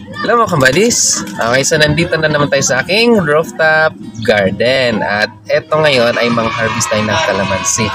Hello mga kabadis. Okay, so nandito na naman tayo sa aking rooftop garden. At eto ngayon ay mang-harvest tayo ng kalamansi.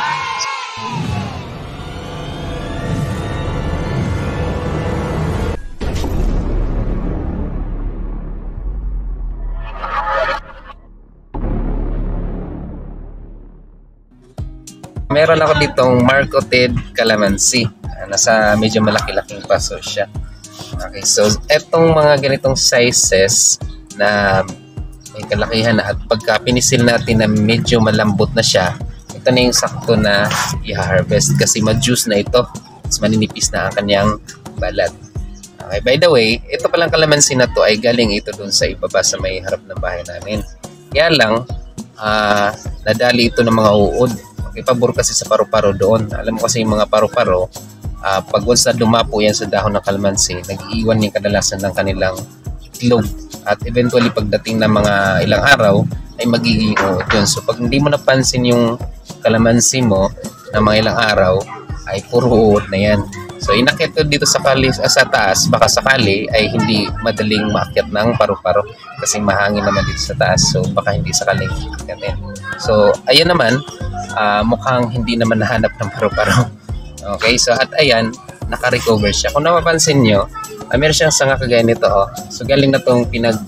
Meron ako ditong marketed kalamansi. Nasa medyo malaki-laking paso siya. Okay, so etong mga ganitong sizes na may kalakihan na at pagka pinisil natin na medyo malambot na siya, ito na yung sakto na i-harvest kasi ma-juice na ito. Mas maninipis na ang kanyang balat. Okay, by the way, ito palang kalamansi na to ay galing ito dun sa ibaba sa may harap ng bahay namin. Kaya lang, nadali ito ng mga uod. Okay, pabor kasi sa paru-paro doon. Alam mo kasi yung mga paru-paro, pag once na dumapo yan sa dahon ng kalamansi, nag-iwan yung kadalasan ng kanilang itlog. At eventually, pagdating ng mga ilang araw, ay magiging uod yun. So, pag hindi mo napansin yung kalamansi mo ng mga ilang araw, ay puro uod na yan. So, inakyat ko dito sa taas, baka sakali ay hindi madaling maakyat ng paru-paro kasi mahangin naman dito sa taas. So, baka hindi sakaling akyatin. So, ayan naman, mukhang hindi naman nahanap ng paru-paro. Okay, so at ayan, naka-recover siya. Kung napapansin nyo, meron siyang sanga kagaya nito. So galing na itong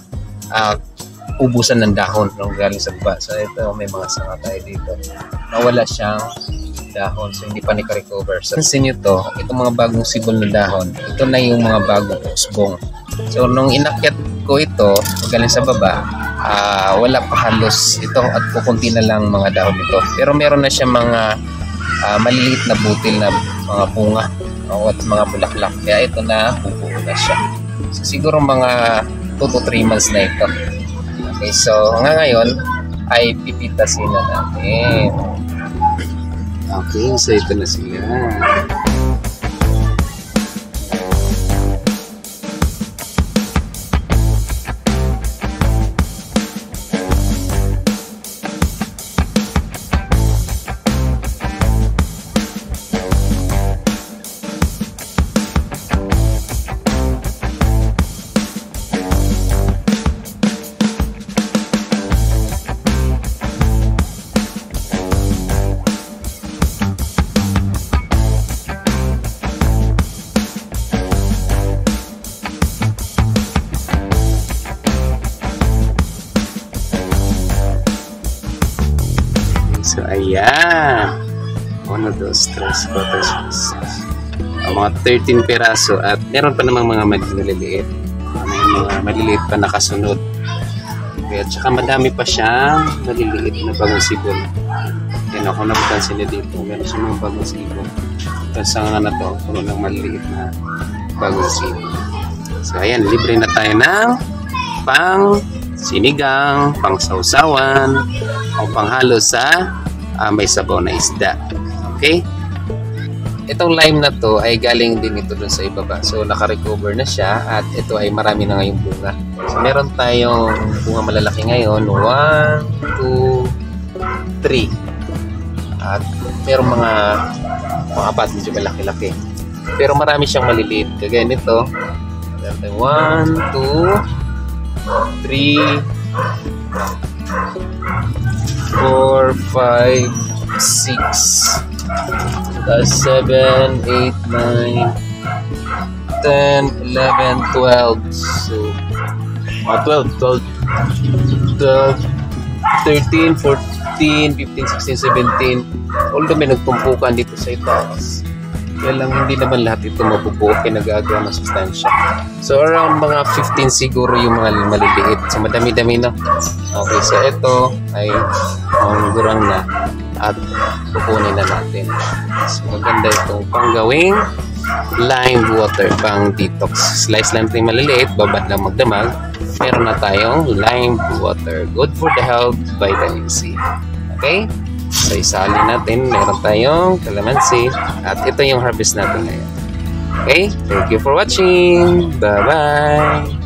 ubusan ng dahon nung galing sa baba. So ito, may mga sanga tayo dito. Nawala siyang dahon, so hindi pa naka-recover. So pansin nyo to, itong mga bagong sibol na dahon, ito na yung mga bagong usbong. So nung inakyat ko ito, galing sa baba, wala pa halos ito at kukunti na lang mga dahon nito. Pero meron na siya mga maliliit na butil na mga bunga at mga bulaklak. Kaya ito na bubuo na siya. So siguro mga 2 to 3 months na ito. Okay, so ngayon ay pipitasin na natin. Okay, so ito na sila. So, ayan. 1, 2, 3, 4, 5, 6. Mga 13 peraso at meron pa namang mga maliliit. May mga maliliit pa nakasunod. Okay, at saka madami pa siyang maliliit na bagong sibol. Yan ako napapansin niyo dito. Meron siya mga bagong sibol. Ito sa nga na to, puno ng maliliit na bagong sibol. So, ayan. Libre na tayo ng pang sinigang, pang sausawan, o panghalo sa may sabaw na isda. Okay? Itong lime na to ay galing din ito dun sa ibaba. So, naka-recover na siya at ito ay marami na ngayong bunga. So, meron tayong bunga malalaki ngayon. 1, 2, 3. At meron mga apat medyo malaki-laki. Pero marami siyang maliliit. Kagaya nito. Meron tayong 1, 2, 3, 4, 5, 6, 7, 8, 9, 10, 11, 12. So, 12, 13, 14, 15, 16, 17. Although may nagtumpukan dito sa itaas. Kaya lang hindi naman lahat ito mabubuo pinagagawa ng sustansya. So around mga 15 siguro yung mga maliliit. So madami-dami na. Okay, so ito ay gurang na at kukunin na natin. So maganda itong panggawing lime water pang detox. Slice lang ito yung maliliit, babad lang magdamag. Meron na tayong lime water. Good for the health, vitamin C. Okay? So isali natin, meron tayong kalamansi at ito yung harvest natin ngayon. Okay? Thank you for watching. Bye-bye!